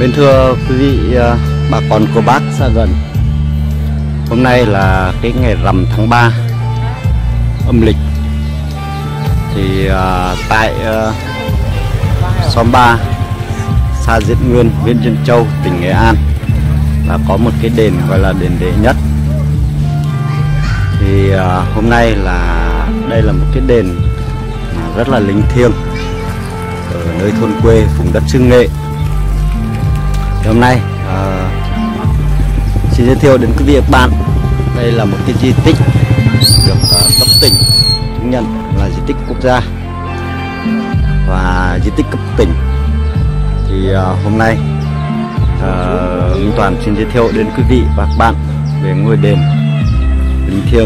Mến thưa quý vị, bà con cô bác xa gần, hôm nay là cái ngày rằm tháng 3 âm lịch. Thì tại xóm 3 xã Diễn Nguyên, huyện Diễn Châu, tỉnh Nghệ An là có một cái đền gọi là đền Đệ Nhất. Thì hôm nay là đây là một cái đền rất là linh thiêng ở nơi thôn quê vùng đất xứ Nghệ. Thì hôm nay xin giới thiệu đến quý vị và các bạn, đây là một cái di tích được cấp tỉnh chứng nhận là di tích quốc gia và di tích cấp tỉnh. Thì hôm nay Minh Toàn xin giới thiệu đến quý vị và các bạn về ngôi đền linh thiêng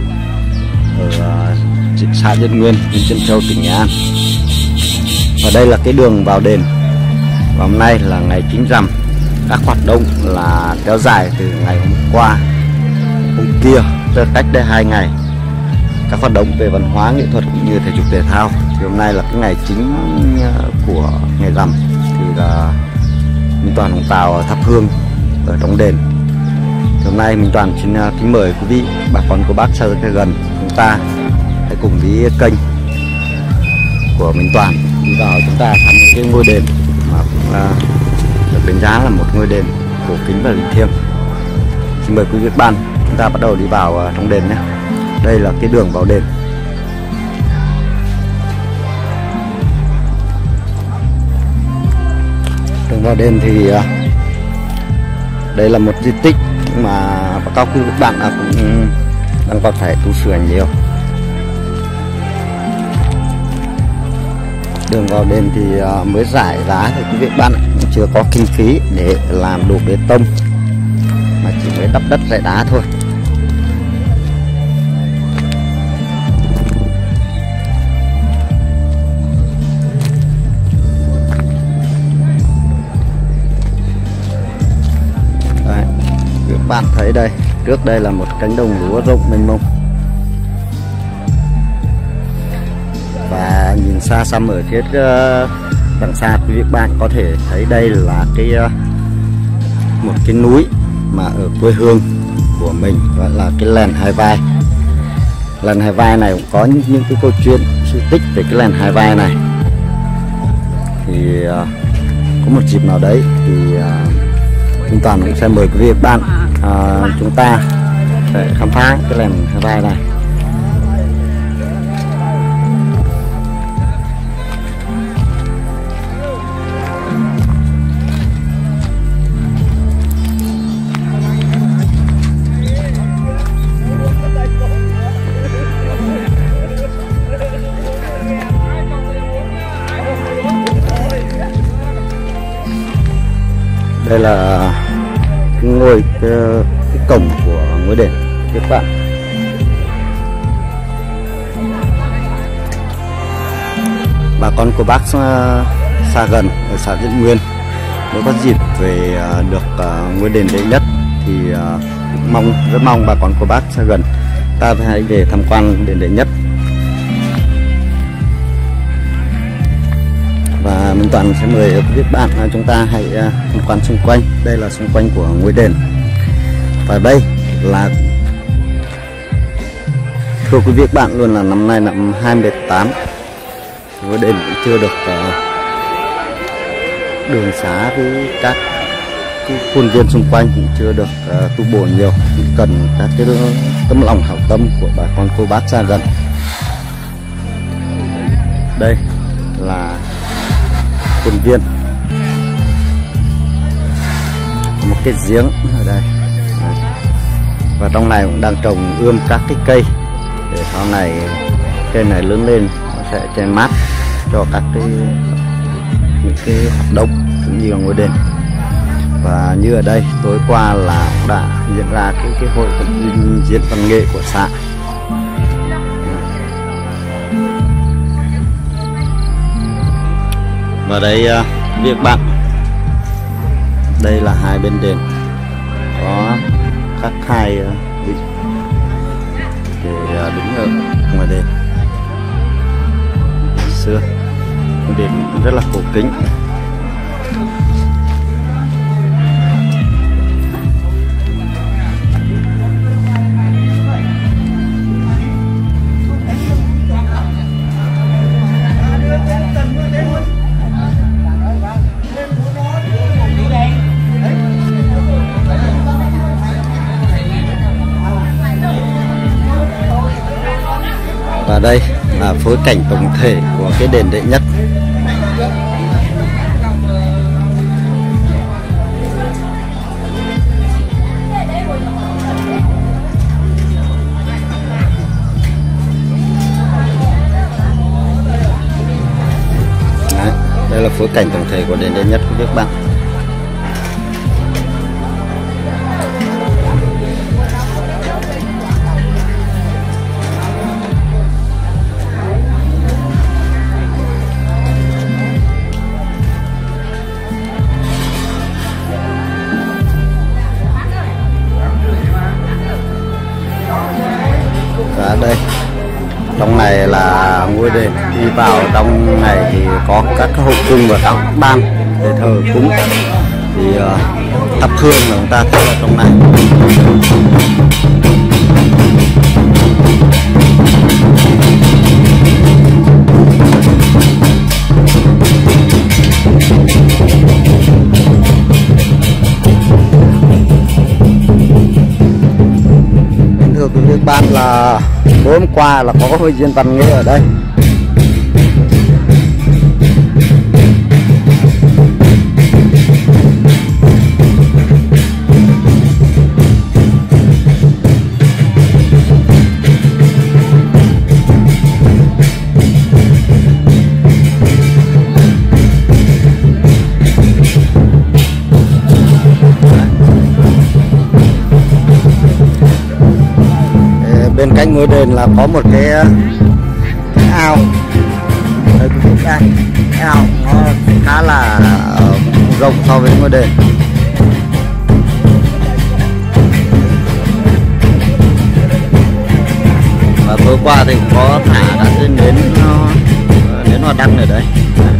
ở xã Diễn Nguyên, huyện Diễn Châu, tỉnh Nghệ An. Và đây là cái đường vào đền. Và hôm nay là ngày Kính Rằm. Các hoạt động là kéo dài từ ngày hôm qua, hôm kia, từ cách đây 2 ngày. Các hoạt động về văn hóa, nghệ thuật cũng như thể dục thể thao. Thì hôm nay là cái ngày chính của ngày Rằm. Thì là Minh Toàn Hồng Tào thắp hương ở trong đền. Thì hôm nay Minh Toàn xin kính mời quý vị, bà con cô bác xa gần, chúng ta hãy cùng với kênh của Minh Toàn đi vào chúng ta thăm cái ngôi đền mà cũng được đánh giá là một ngôi đền cổ kính và linh thiêng. Xin mời quý vị và các bạn, chúng ta bắt đầu đi vào trong đền nhé. Đây là cái đường vào đền. Đường vào đền thì đây là một di tích mà các quý vị và các bạn cũng đang có thể tu sửa nhiều. Đường vào đền thì mới rải đá thì quý vị bạn chưa có kinh phí để làm đổ bê tông mà chỉ mới đắp đất rải đá thôi. Đấy, các bạn thấy đây, trước đây là một cánh đồng lúa rộng mênh mông. Và nhìn xa xăm ở phía đằng xa, quý vị bạn có thể thấy đây là một cái núi mà ở quê hương của mình gọi là cái Lèn Hai Vai. Lèn Hai Vai này cũng có những cái câu chuyện sự tích về cái Lèn Hai Vai này. Thì có một dịp nào đấy thì Minh Toàn cũng sẽ mời quý vị bạn chúng ta để khám phá cái Lèn Hai Vai này. Đây là cái cổng của ngôi đền các bạn. Bà con cô bác xa gần ở xã Diễn Nguyên nếu có dịp về được ngôi đền Đệ Nhất thì rất mong bà con cô bác xa gần ta hãy về tham quan đền Đệ Nhất. Và Minh Toàn sẽ mời quý vị bạn chúng ta hãy tham quan xung quanh. Đây là xung quanh của ngôi đền. Và đây là, thưa quý vị bạn, luôn là năm nay năm 2018, ngôi đền cũng chưa được đường xá với các khuôn viên xung quanh cũng chưa được tu bổ nhiều, cần các cái tấm lòng hảo tâm của bà con cô bác xa gần. Đây là khuôn viên, một cái giếng ở đây. Và trong này cũng đang trồng ươm các cái cây để sau này cây này lớn lên nó sẽ che mát cho những cái hoạt động cũng như là ngôi đền. Và như ở đây tối qua là cũng đã diễn ra cái hội diễn văn nghệ của xã. Và đây việc bạn, đây là hai bên đền có các hai vị để đứng ở ngoài đền. Xưa đền rất là cổ kính. Và đây là phối cảnh tổng thể của cái đền Đệ Nhất. Đấy, đây là phối cảnh tổng thể của đền Đệ Nhất của các bạn. Đây, trong này là ngôi đền, đi vào trong này thì có các hộp cung và các ban để thờ cúng, thì thắp hương là chúng ta thắp ở trong này. Thưa quý vị ban là tối hôm qua là có hội diễn văn nghệ ở đây. Bên cạnh ngôi đền là có một cái ao. Đây quý vị đây, cái ao nó khá là rộng so với ngôi đền. Và tối qua thì có thả đã nến hoa đăng ở đấy.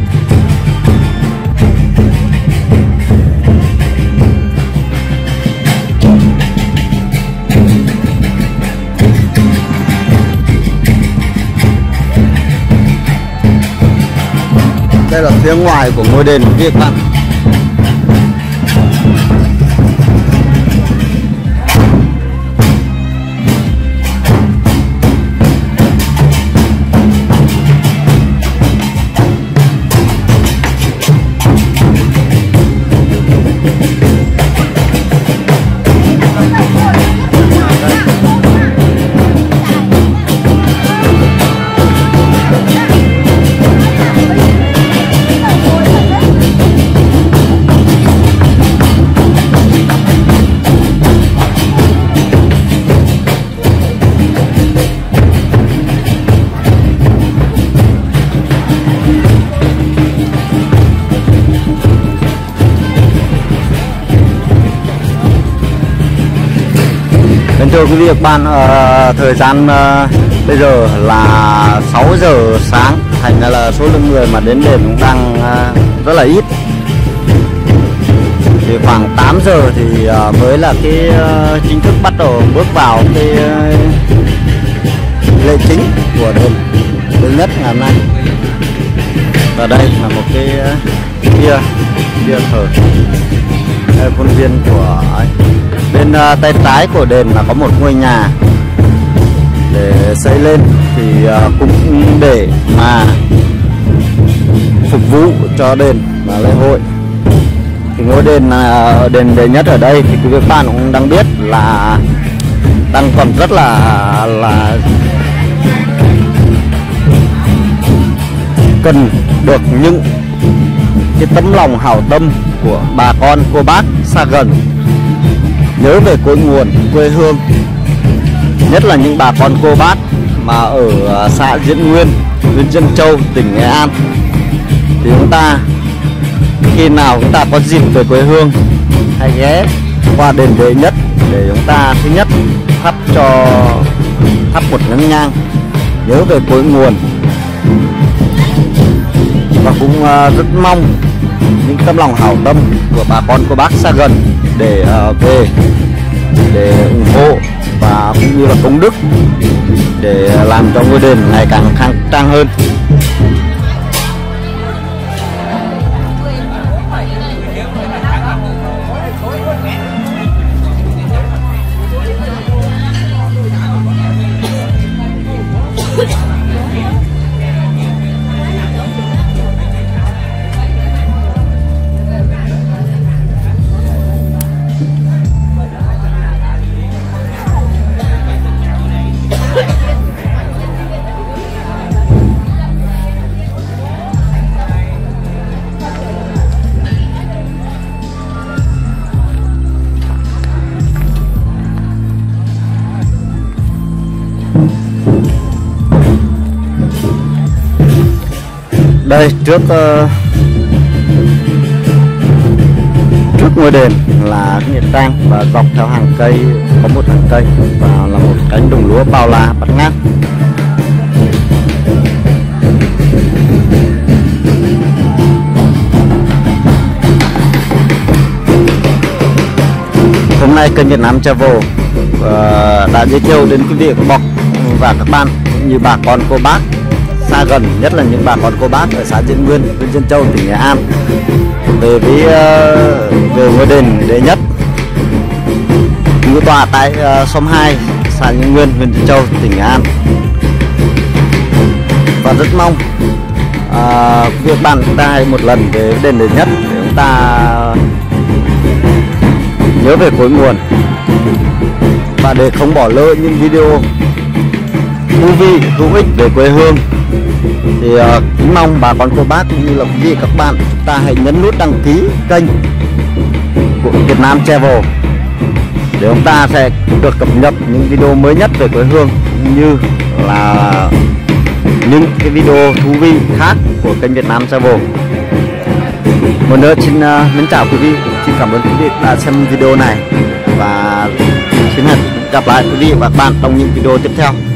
Đây là phía ngoài của ngôi đền các bạn. Thưa quý vị và các bạn, thời gian bây giờ là 6 giờ sáng, thành ra là số lượng người mà đến đền cũng đang rất là ít. Thì khoảng 8 giờ thì mới là cái chính thức bắt đầu bước vào cái lễ chính của đền Đệ Nhất ngày hôm nay. Và đây là một cái bia thờ, đây khuôn viên của ấy. Bên tay trái của đền là có một ngôi nhà để xây lên, thì cũng để mà phục vụ cho đền và lễ hội. Thì ngôi đền đền Đệ Nhất ở đây thì quý vị bạn cũng đang biết là đang còn rất là cần được những cái tấm lòng hảo tâm của bà con cô bác xa gần nhớ về cội nguồn quê hương, nhất là những bà con cô bác mà ở xã Diễn Nguyên, huyện Diễn Châu, tỉnh Nghệ An. Thì chúng ta khi nào chúng ta có dịp về quê hương hãy ghé qua đền Đệ Nhất để chúng ta thứ nhất thắp một nén nhang nhớ về cội nguồn, và cũng rất mong những tấm lòng hảo tâm của bà con cô bác xa gần để về để ủng hộ và cũng như là công đức để làm cho ngôi đền ngày càng khang trang hơn. Đây trước ngôi đền là cái nghĩa trang, và dọc theo hàng cây có một hàng cây và là một cánh đồng lúa bao la bạt ngát. Hôm nay kênh Việt Nam Travel đã giới thiệu đến quý vị và các bạn như bà con cô bác xa gần, nhất là những bà con cô bác ở xã Diễn Nguyên, huyện Diễn Châu, tỉnh Nghệ An về ngôi đền đệ nhất ngũ tọa tại xóm 2 xã Diễn Nguyên, huyện Diễn Châu, tỉnh Nghệ An. Và rất mong việc bạn chúng ta hãy một lần về đền đệ nhất để chúng ta nhớ về cội nguồn, và để không bỏ lỡ những video thú vị hữu ích về quê hương thì cũng mong bà con cô bác cũng như là quý vị các bạn chúng ta hãy nhấn nút đăng ký kênh của Việt Nam Travel để chúng ta sẽ được cập nhật những video mới nhất về quê hương, như là những cái video thú vị khác của kênh Việt Nam Travel. Một nữa xin mến chào quý vị, xin cảm ơn quý vị đã xem video này, và xin hẹn gặp lại quý vị và các bạn trong những video tiếp theo.